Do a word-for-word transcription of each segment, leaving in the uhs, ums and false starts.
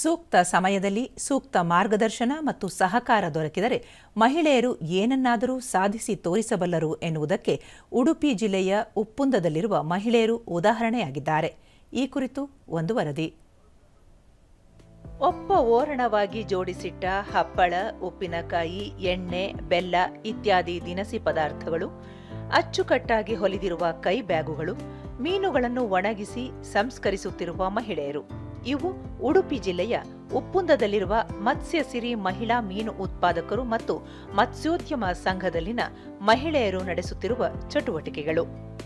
ಸೂಕ್ತ ಸಮಯದಲ್ಲಿ ಸೂಕ್ತ ಮಾರ್ಗದರ್ಶನ ಮತ್ತು ಸಹಕಾರ ದೊರಕಿದರೆ ಮಹಿಳೆಯರು ಏನನ್ನಾದರೂ ಸಾಧಿಸಿ ತೋರಿಸಬಲ್ಲರು ಎನ್ನುವುದಕ್ಕೆ ಉಡುಪಿ ಜಿಲ್ಲೆಯ ಉಪ್ಪುಂದದಲ್ಲಿರುವ ಮಹಿಳೆಯರು ಉದಾಹರಣೆಯಾಗಿದ್ದಾರೆ. ಈ ಕುರಿತು ಒಂದು ವರದಿ. ಒಪ್ಪ ಓರಣವಾಗಿ ಜೋಡಿಸಿಟ್ಟ ಹಪ್ಪಳ, ಉಪ್ಪಿನಕಾಯಿ, ಎಣ್ಣೆ, ಬೆಲ್ಲ ಇತ್ಯಾದಿ ದಿನಸಿ ಪದಾರ್ಥಗಳು, ಅಚ್ಚುಕಟ್ಟಾಗಿ ಹೊಲಿದಿರುವ ಕೈ ಬ್ಯಾಗುಗಳು, ಮೀನುಗಳನ್ನು ಒಣಗಿಸಿ ಸಂಸ್ಕರಿಸುತ್ತಿರುವ ಮಹಿಳೆಯರು. ಇವು ಉಡುಪಿ ಜಿಲ್ಲೆಯ ಉಪ್ಪುಂದದಲ್ಲಿರುವ ಮತ್ಸ್ಯಸಿರಿ ಮಹಿಳಾ ಮೀನು ಉತ್ಪಾದಕರು ಮತ್ತು ಮತ್ಸ್ಯೋದ್ಯಮ ಸಂಘದಲ್ಲಿನ ಮಹಿಳೆಯರು ನಡೆಸುತ್ತಿರುವ ಚಟುವಟಿಕೆಗಳು.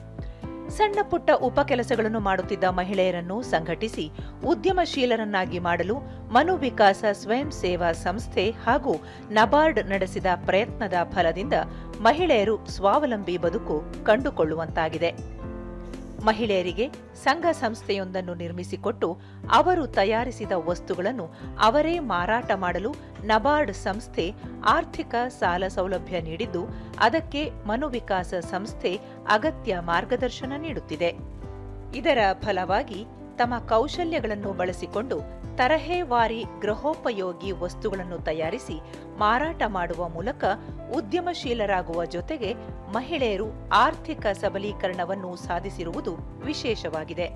ಸಣ್ಣ ಪುಟ್ಟ ಉಪಕೆಲಸಗಳನ್ನು ಮಾಡುತ್ತಿದ್ದ ಮಹಿಳೆಯರನ್ನು ಸಂಘಟಿಸಿ ಉದ್ಯಮಶೀಲರನ್ನಾಗಿ ಮಾಡಲು ಮನುವಿಕಾಸ ಸ್ವಯಂ ಸೇವಾ ಸಂಸ್ಥೆ ಹಾಗೂ ನಬಾರ್ಡ್ ನಡೆಸಿದ ಪ್ರಯತ್ನದ ಫಲದಿಂದ ಮಹಿಳೆಯರು ಸ್ವಾವಲಂಬಿ ಬದುಕು ಕಂಡುಕೊಳ್ಳುವಂತಾಗಿದೆ. ಮಹಿಳೆಯರಿಗೆ ಸಂಘ ಸಂಸ್ಥೆಯೊಂದನ್ನು ನಿರ್ಮಿಸಿಕೊಟ್ಟು ಅವರು ತಯಾರಿಸಿದ ವಸ್ತುಗಳನ್ನು ಅವರೇ ಮಾರಾಟ ಮಾಡಲು ನಬಾರ್ಡ್ ಸಂಸ್ಥೆ ಆರ್ಥಿಕ ಸಾಲ ಸೌಲಭ್ಯ ನೀಡಿದ್ದು, ಅದಕ್ಕೆ ಮನುವಿಕಾಸ ಸಂಸ್ಥೆ ಅಗತ್ಯ ಮಾರ್ಗದರ್ಶನ ನೀಡುತ್ತಿದೆ. ಇದರ ಫಲವಾಗಿ ತಮ್ಮ ಕೌಶಲ್ಯಗಳನ್ನು ಬಳಸಿಕೊಂಡು ತರಹೇವಾರಿ ಗೃಹೋಪಯೋಗಿ ವಸ್ತುಗಳನ್ನು ತಯಾರಿಸಿ ಮಾರಾಟ ಮಾಡುವ ಮೂಲಕ ಉದ್ಯಮಶೀಲರಾಗುವ ಜೊತೆಗೆ ಮಹಿಳೆಯರು ಆರ್ಥಿಕ ಸಬಲೀಕರಣವನ್ನು ಸಾಧಿಸಿರುವುದು ವಿಶೇಷವಾಗಿದೆ.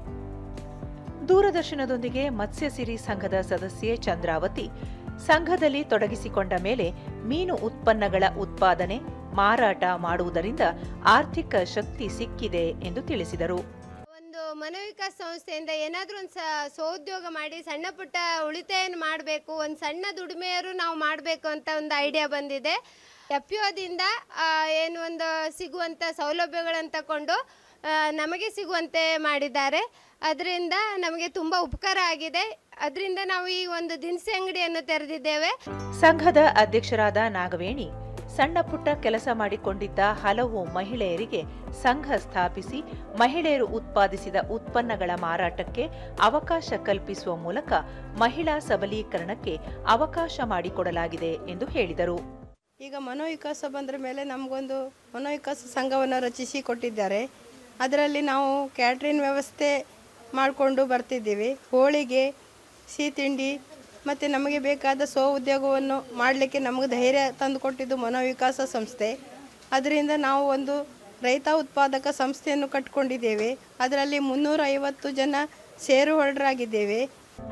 ದೂರದರ್ಶನದೊಂದಿಗೆ ಮತ್ಸ್ಯಸಿರಿ ಸಂಘದ ಸದಸ್ಯೆ ಚಂದ್ರಾವತಿ ಸಂಘದಲ್ಲಿ ತೊಡಗಿಸಿಕೊಂಡ ಮೇಲೆ ಮೀನು ಉತ್ಪನ್ನಗಳ ಉತ್ಪಾದನೆ, ಮಾರಾಟ ಮಾಡುವುದರಿಂದ ಆರ್ಥಿಕ ಶಕ್ತಿ ಸಿಕ್ಕಿದೆ ಎಂದು ತಿಳಿಸಿದರು. ಮನೋವಿಕಾಸ ಸಂಸ್ಥೆಯಿಂದ ಏನಾದರೂ ಒಂದು ಸ್ವೋದ್ಯೋಗ ಮಾಡಿ ಸಣ್ಣ ಪುಟ್ಟ ಉಳಿತಾಯ ಮಾಡಬೇಕು, ಒಂದು ಸಣ್ಣ ದುಡಿಮೆಯರು ನಾವು ಮಾಡಬೇಕು ಅಂತ ಒಂದು ಐಡಿಯಾ ಬಂದಿದೆ. ಎಫ್ ಪಿ ಒದಿಂದ ಏನು ಒಂದು ಸಿಗುವಂಥ ಸೌಲಭ್ಯಗಳನ್ನು ತಗೊಂಡು ನಮಗೆ ಸಿಗುವಂತೆ ಮಾಡಿದ್ದಾರೆ. ಅದರಿಂದ ನಮಗೆ ತುಂಬ ಉಪಕಾರ ಆಗಿದೆ. ಅದರಿಂದ ನಾವು ಈ ಒಂದು ದಿನಸಿ ಅಂಗಡಿಯನ್ನು ತೆರೆದಿದ್ದೇವೆ. ಸಂಘದ ಅಧ್ಯಕ್ಷರಾದ ನಾಗವೇಣಿ ಸಣ್ಣ ಪುಟ್ಟ ಕೆಲಸ ಮಾಡಿಕೊಂಡಿದ್ದ ಹಲವು ಮಹಿಳೆಯರಿಗೆ ಸಂಘ ಸ್ಥಾಪಿಸಿ ಮಹಿಳೆಯರು ಉತ್ಪಾದಿಸಿದ ಉತ್ಪನ್ನಗಳ ಮಾರಾಟಕ್ಕೆ ಅವಕಾಶ ಕಲ್ಪಿಸುವ ಮೂಲಕ ಮಹಿಳಾ ಸಬಲೀಕರಣಕ್ಕೆ ಅವಕಾಶ ಮಾಡಿಕೊಡಲಾಗಿದೆ ಎಂದು ಹೇಳಿದರು. ಈಗ ಮನೋವಿಕಾಸ ಬಂದ ಮೇಲೆ ನಮಗೊಂದು ಮನೋವಿಕಾಸ ಸಂಘವನ್ನು ರಚಿಸಿ ಕೊಟ್ಟಿದ್ದಾರೆ. ಅದರಲ್ಲಿ ನಾವು ಕ್ಯಾಟ್ರಿನ್ ವ್ಯವಸ್ಥೆ ಮಾಡಿಕೊಂಡು ಬರ್ತಿದ್ದೀವಿ. ಹೋಳಿಗೆ, ಸಿಹಿ ತಿಂಡಿ ಮತ್ತು ನಮಗೆ ಬೇಕಾದ ಸ್ವ ಉದ್ಯೋಗವನ್ನು ಮಾಡಲಿಕ್ಕೆ ನಮಗೆ ಧೈರ್ಯ ತಂದುಕೊಟ್ಟಿದ್ದು ಮನೋವಿಕಾಸ ಸಂಸ್ಥೆ. ಅದರಿಂದ ನಾವು ಒಂದು ರೈತ ಉತ್ಪಾದಕ ಸಂಸ್ಥೆಯನ್ನು ಕಟ್ಟಿಕೊಂಡಿದ್ದೇವೆ. ಅದರಲ್ಲಿ ಮುನ್ನೂರ ಐವತ್ತು ಜನ ಷೇರು ಹೋಲ್ಡರಾಗಿದ್ದೇವೆ.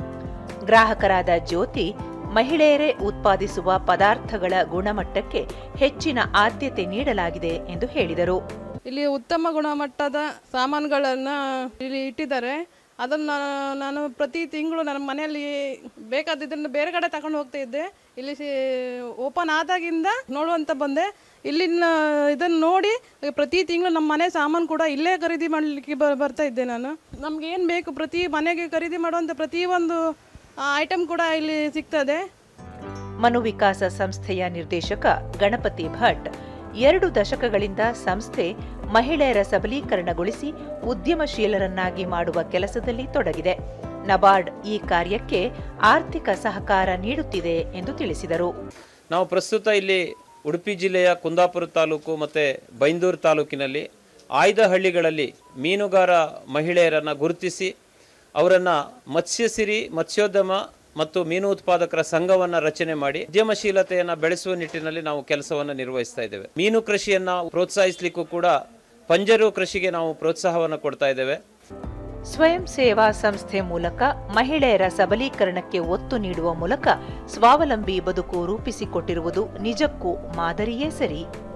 ಗ್ರಾಹಕರಾದ ಜ್ಯೋತಿ ಮಹಿಳೆಯರೇ ಉತ್ಪಾದಿಸುವ ಪದಾರ್ಥಗಳ ಗುಣಮಟ್ಟಕ್ಕೆ ಹೆಚ್ಚಿನ ಆದ್ಯತೆ ನೀಡಲಾಗಿದೆ ಎಂದು ಹೇಳಿದರು. ಇಲ್ಲಿ ಉತ್ತಮ ಗುಣಮಟ್ಟದ ಸಾಮಾನುಗಳನ್ನು ಇಲ್ಲಿ ಇಟ್ಟಿದ್ದಾರೆ. ಅದನ್ನು ನಾನು ಪ್ರತಿ ತಿಂಗಳು ನನ್ನ ಮನೆಯಲ್ಲಿ ಬೇಕಾದಿದ್ದನ್ನು ಬೇರೆ ಕಡೆ ತಗೊಂಡು ಹೋಗ್ತಾ ಇದ್ದೆ. ಇಲ್ಲಿ ಓಪನ್ ಆದಾಗಿಂದ ನೋಡುವಂತ ಬಂದೆ. ಇಲ್ಲಿನ ಇದನ್ನು ನೋಡಿ ಪ್ರತಿ ತಿಂಗಳು ನಮ್ಮ ಮನೆ ಸಾಮಾನು ಕೂಡ ಇಲ್ಲೇ ಖರೀದಿ ಮಾಡಲಿಕ್ಕೆ ಬರ್ತಾ ಇದ್ದೆ ನಾನು. ನಮ್ಗೆ ಏನು ಬೇಕು ಪ್ರತಿ ಮನೆಗೆ ಖರೀದಿ ಮಾಡುವಂಥ ಪ್ರತಿಯೊಂದು ಐಟಮ್ ಕೂಡ ಇಲ್ಲಿ ಸಿಗ್ತದೆ. ಮನುವಿಕಾಸ ಸಂಸ್ಥೆಯ ನಿರ್ದೇಶಕ ಗಣಪತಿ ಭಟ್ ಎರಡು ದಶಕಗಳಿಂದ ಸಂಸ್ಥೆ ಮಹಿಳೆಯರ ಸಬಲೀಕರಣಗೊಳಿಸಿ ಉದ್ಯಮಶೀಲರನ್ನಾಗಿ ಮಾಡುವ ಕೆಲಸದಲ್ಲಿ ತೊಡಗಿದೆ. ನಬಾರ್ಡ್ ಈ ಕಾರ್ಯಕ್ಕೆ ಆರ್ಥಿಕ ಸಹಕಾರ ನೀಡುತ್ತಿದೆ ಎಂದು ತಿಳಿಸಿದರು. ನಾವು ಪ್ರಸ್ತುತ ಇಲ್ಲಿ ಉಡುಪಿ ಜಿಲ್ಲೆಯ ಕುಂದಾಪುರ ತಾಲೂಕು ಮತ್ತು ಬೈಂದೂರು ತಾಲೂಕಿನಲ್ಲಿ ಆಯ್ದ ಹಳ್ಳಿಗಳಲ್ಲಿ ಮೀನುಗಾರ ಮಹಿಳೆಯರನ್ನು ಗುರುತಿಸಿ ಅವರನ್ನು ಮತ್ಸ್ಯಸಿರಿ ಮತ್ಸ್ಯೋದ್ಯಮ ಮತ್ತು ಮೀನು ಉತ್ಪಾದಕರ ಸಂಘವನ್ನು ರಚನೆ ಮಾಡಿ ಉದ್ಯಮಶೀಲತೆಯನ್ನು ಬೆಳೆಸುವ ನಿಟ್ಟಿನಲ್ಲಿ ನಾವು ಕೆಲಸವನ್ನು ನಿರ್ವಹಿಸ್ತಾ ಇದ್ದೇವೆ. ಮೀನು ಕೃಷಿಯನ್ನು ಪ್ರೋತ್ಸಾಹಿಸಲಿಕ್ಕೂ ಕೂಡ ಪಂಜರು ಕೃಷಿಗೆ ನಾವು ಪ್ರೋತ್ಸಾಹವನ್ನು ಕೊಡ್ತಾ ಇದ್ದೇವೆ. ಸ್ವಯಂ ಸೇವಾ ಸಂಸ್ಥೆ ಮೂಲಕ ಮಹಿಳೆಯರ ಸಬಲೀಕರಣಕ್ಕೆ ಒತ್ತು ನೀಡುವ ಮೂಲಕ ಸ್ವಾವಲಂಬಿ ಬದುಕು ರೂಪಿಸಿಕೊಟ್ಟಿರುವುದು ನಿಜಕ್ಕೂ ಮಾದರಿಯೇ ಸರಿ.